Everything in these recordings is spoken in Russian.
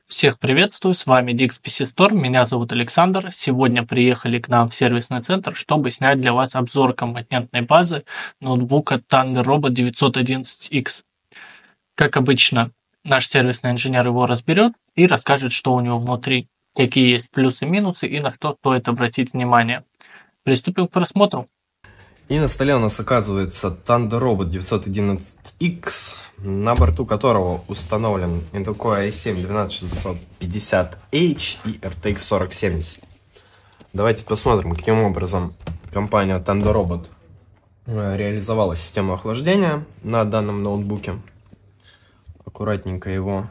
Всех приветствую, с вами Dix PC Store, меня зовут Александр. Сегодня приехали к нам в сервисный центр, чтобы снять для вас обзор компонентной базы ноутбука Thunder Robot 911X. Как обычно, наш сервисный инженер его разберет и расскажет, что у него внутри, какие есть плюсы и минусы и на что стоит обратить внимание. Приступим к просмотру. И на столе у нас оказывается Thunder Robot 911X, на борту которого установлен Intel Core i7-12650H и RTX 4070. Давайте посмотрим, каким образом компания Thunder Robot реализовала систему охлаждения на данном ноутбуке. Аккуратненько его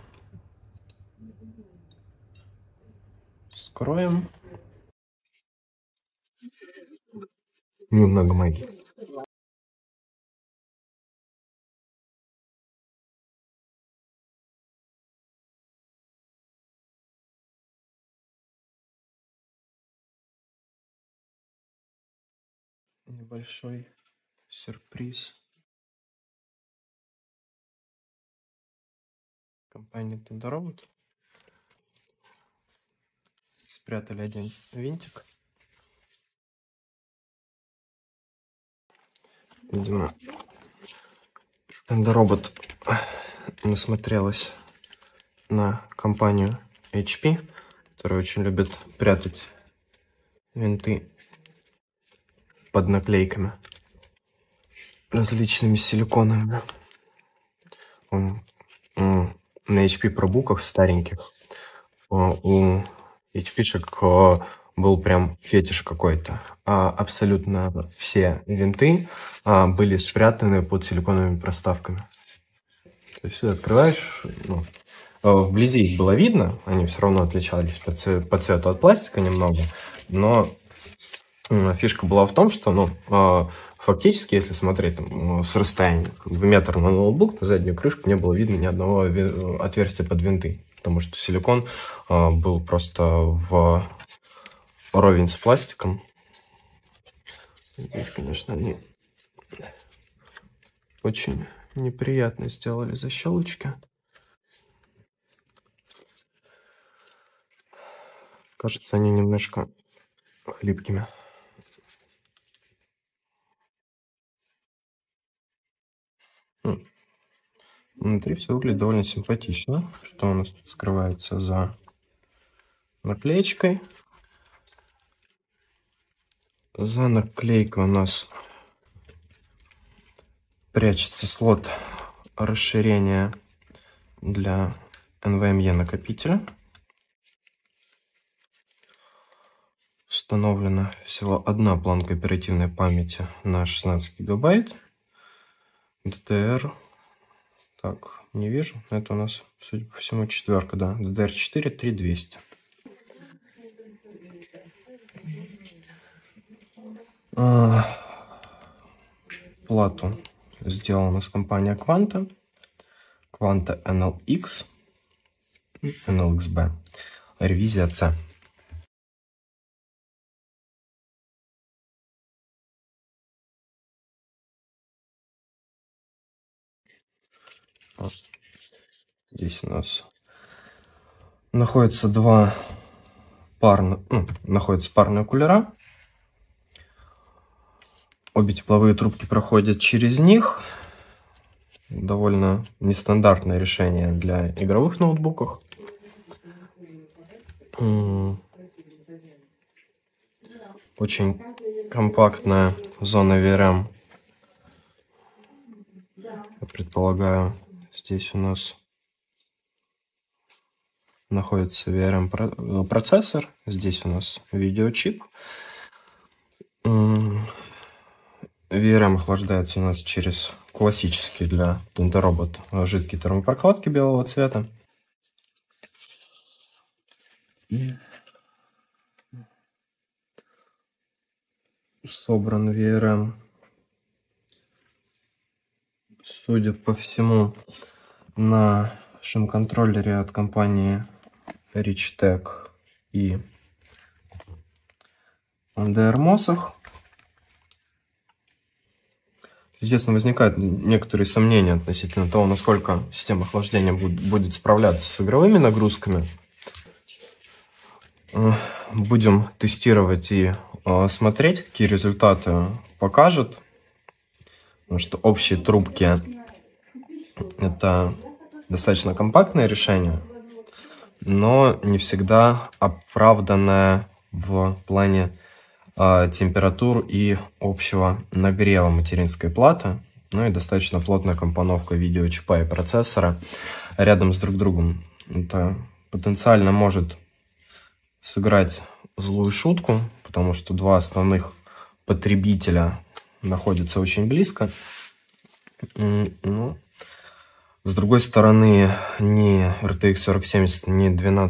вскроем. Немного магии. Небольшой сюрприз. Компания Thunder Robot. Спрятали один винтик. Видимо, Thunder Robot насмотрелась на компанию HP, которая очень любит прятать винты под наклейками различными силиконовыми. На HP пробуках стареньких у HP-шек был прям фетиш какой-то. Абсолютно все винты были спрятаны под силиконовыми проставками. То есть открываешь, вблизи их было видно, они все равно отличались по цвету от пластика немного, но фишка была в том, что, фактически, если смотреть с расстояния в метр на ноутбук, на заднюю крышку не было видно ни одного отверстия под винты, потому что силикон был просто вровень с пластиком. Здесь, конечно, они очень неприятно сделали защелочки. Кажется, они немножко хлипкими. Внутри все выглядит довольно симпатично. Что у нас тут скрывается за наклеечкой? За наклейкой у нас прячется слот расширения для NVMe накопителя. Установлена всего одна планка оперативной памяти на 16 гигабайт. DDR. Так, не вижу. Это у нас, судя по всему, четверка, да. DDR4 3200. Плату сделана с компания Quanta. Quanta NLX. NLXB. Ревизия C. Здесь у нас находятся парные кулера. Обе тепловые трубки проходят через них. Довольно нестандартное решение для игровых ноутбуков. Очень компактная зона VRM. Я предполагаю, здесь у нас находится VRM процессор. Здесь у нас видеочип. VRM охлаждается у нас через классический для Thunder Robot жидкие термопрокладки белого цвета. Собран VRM, судя по всему, на шим-контроллере от компании Richtec и DRMOS. Естественно, возникают некоторые сомнения относительно того, насколько система охлаждения будет справляться с игровыми нагрузками. Будем тестировать и смотреть, какие результаты покажет. Потому что общие трубки – это достаточно компактное решение, но не всегда оправданное в плане температур и общего нагрева материнской платы. Ну и достаточно плотная компоновка видеочипа и процессора рядом с друг другом. Это потенциально может сыграть злую шутку, потому что два основных потребителя находятся очень близко. Но, с другой стороны, ни RTX 4070, ни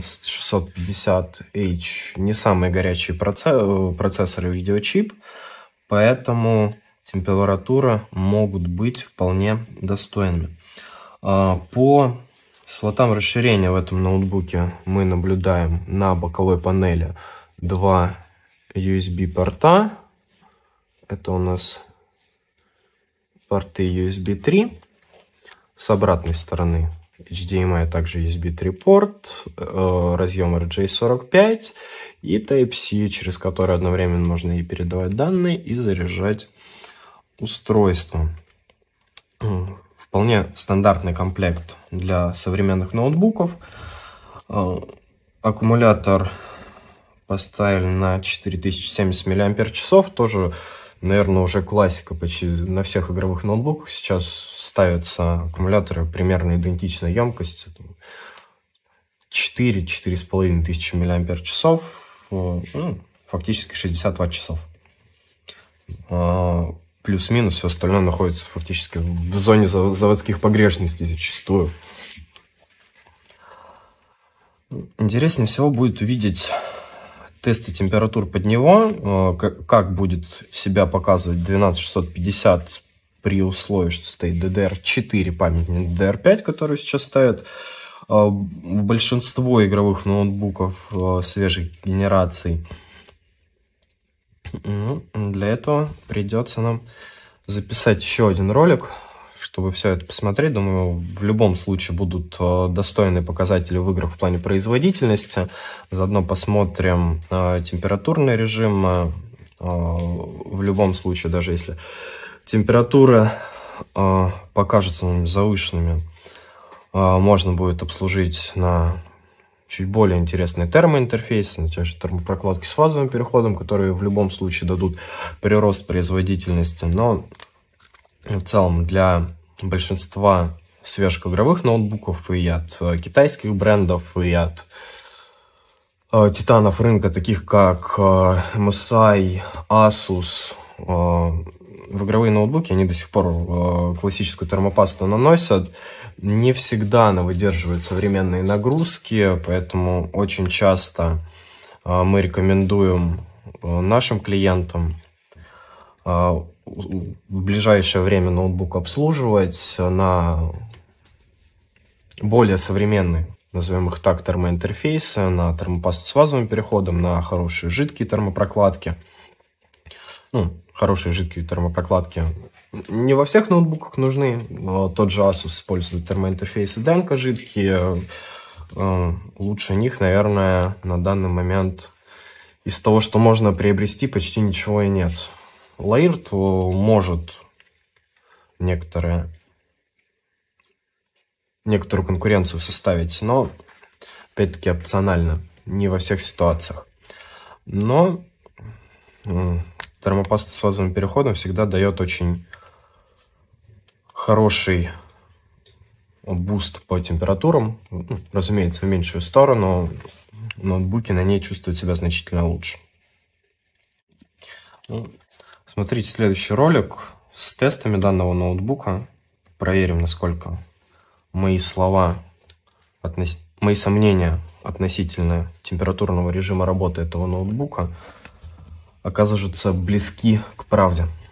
12650H не самые горячие процессоры видеочип, поэтому температуры могут быть вполне достойными. По слотам расширения в этом ноутбуке мы наблюдаем на боковой панели два USB порта. Это у нас порты USB 3. С обратной стороны HDMI, а также USB 3 порт, разъем RJ45 и Type-C, через который одновременно можно и передавать данные, и заряжать устройство. Вполне стандартный комплект для современных ноутбуков. Аккумулятор поставили на 4070 мАч, тоже, наверное, уже классика почти на всех игровых ноутбуках. Сейчас ставятся аккумуляторы примерно идентичной емкости. 4-4,5 тысячи мАч, фактически 60 Вт-часов. Плюс-минус все остальное находится фактически в зоне заводских погрешностей зачастую. Интереснее всего будет увидеть тесты температур под него, как будет себя показывать 12650 при условии, что стоит DDR4 память, не DDR5, которую сейчас ставят в большинство игровых ноутбуков свежей генерации. Для этого придется нам записать еще один ролик, чтобы все это посмотреть. Думаю, в любом случае будут достойные показатели в играх в плане производительности. Заодно посмотрим температурный режим. В любом случае, даже если температура покажется нам завышенными, можно будет обслужить на чуть более интересные термоинтерфейсы, на те же термопрокладки с фазовым переходом, которые в любом случае дадут прирост производительности. Но в целом для большинства свежих игровых ноутбуков и от китайских брендов, и от титанов рынка, таких как MSI, Asus, в игровые ноутбуки они до сих пор классическую термопасту наносят. Не всегда она выдерживает современные нагрузки, поэтому очень часто мы рекомендуем нашим клиентам в ближайшее время ноутбук обслуживать на более современные, назовем их так, термоинтерфейсы, на термопасту с фазовым переходом, на хорошие жидкие термопрокладки. Хорошие жидкие термопрокладки не во всех ноутбуках нужны. Тот же Asus использует термоинтерфейсы Denko жидкие. Лучше них, наверное, на данный момент из того, что можно приобрести, почти ничего и нет. Laird может некоторую конкуренцию составить, но опять-таки опционально, не во всех ситуациях. Но термопаста с фазовым переходом всегда дает очень хороший буст по температурам. Разумеется, в меньшую сторону. Ноутбуки на ней чувствуют себя значительно лучше. Смотрите следующий ролик с тестами данного ноутбука. Проверим, насколько мои сомнения относительно температурного режима работы этого ноутбука окажутся близки к правде.